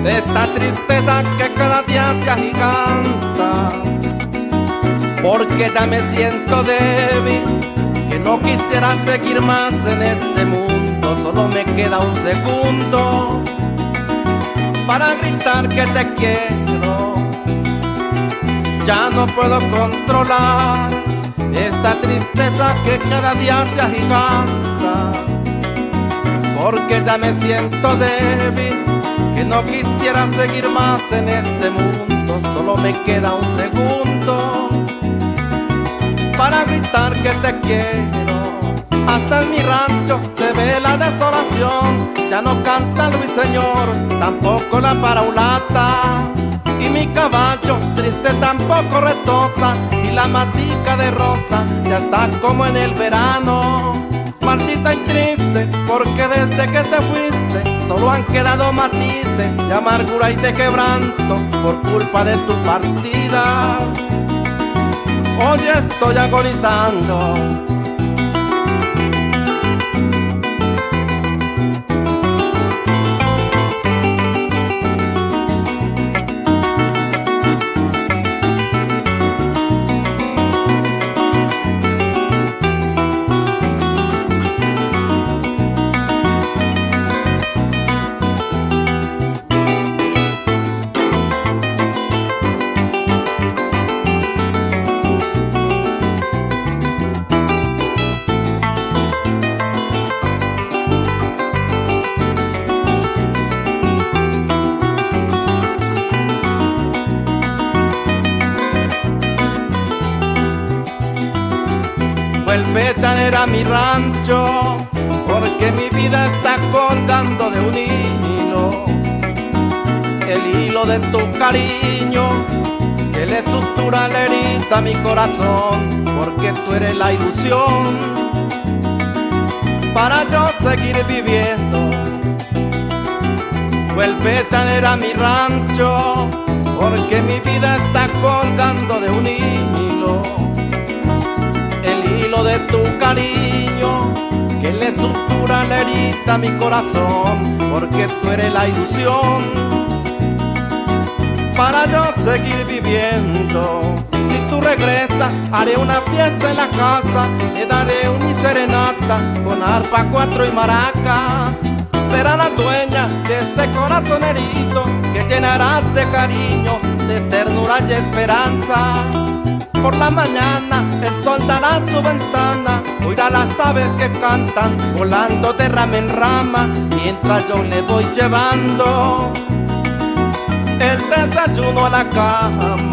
esta tristeza que cada día se agiganta, porque ya me siento débil, que no quisiera seguir más en este mundo. Solo me queda un segundo para gritar que te quiero. Ya no puedo controlar esta tristeza que cada día se agiganta, porque ya me siento débil, que no quisiera seguir más en este mundo. Solo me queda un segundo para gritar que te quiero. Hasta en mi rancho se ve la desolación, ya no canta el ruiseñor, tampoco la paraulata, y mi caballo triste tampoco retosa, y la matica de rosa ya está como en el verano. Marchita y triste, porque desde que te fuiste solo han quedado matices de amargura y de quebranto por culpa de tu partida. Hoy estoy agonizando. Vuelve a traer a mi rancho, porque mi vida está colgando de un hilo, el hilo de tu cariño, que le sutura la herida a mi corazón, porque tú eres la ilusión para yo seguir viviendo. Vuelve a traer a mi rancho, porque mi vida está colgando de un hilo, de tu cariño, que le sutura la herida a mi corazón, porque tú eres la ilusión para yo seguir viviendo. Si tú regresas, haré una fiesta en la casa, le daré una serenata con arpa, cuatro y maracas. Será la dueña de este corazón herido, que llenarás de cariño, de ternura y esperanza. Por la mañana el sol dará su ventana, oirá las aves que cantan, volando de rama en rama, mientras yo le voy llevando el desayuno a la cama.